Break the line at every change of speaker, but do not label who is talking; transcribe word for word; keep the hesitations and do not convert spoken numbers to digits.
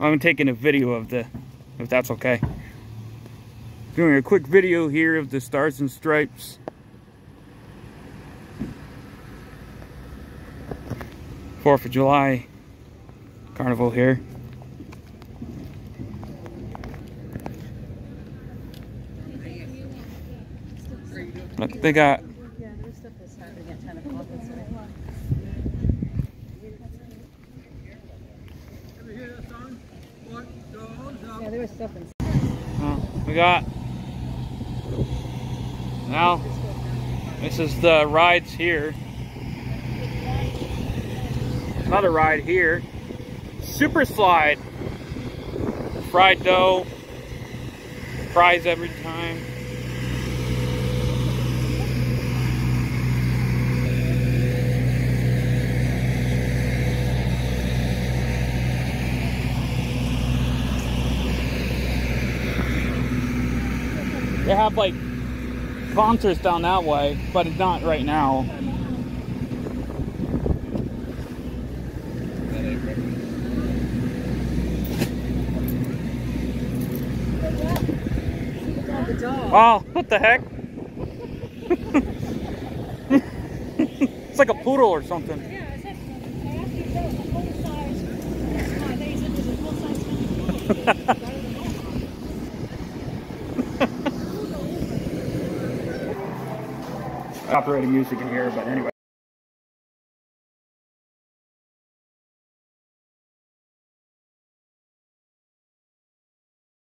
I'm taking a video of the, if that's okay. Doing a quick video here of the Stars and Stripes. fourth of July Carnival here. Look, they got
yeah, there was stuff inside.
Oh, we got now. This is the rides here. Another ride here. Super slide. Fried dough. Fries every time. They have like concerts down that way, but it's not right now. Oh, what the heck? It's like a poodle or something.
Yeah, I said, I asked you if there was a full size. Uh, they said there's a full size.
Operating music in here, but anyway.